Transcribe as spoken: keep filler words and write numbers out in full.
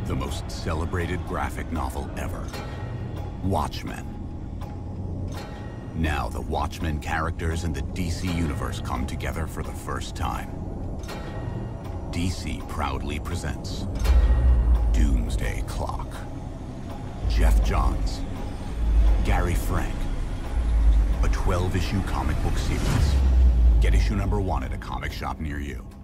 The most celebrated graphic novel ever. Watchmen. Now the Watchmen characters in the D C Universe come together for the first time. D C proudly presents Doomsday Clock. Geoff Johns, Gary Frank. A twelve issue comic book series. Get issue number one at a comic shop near you.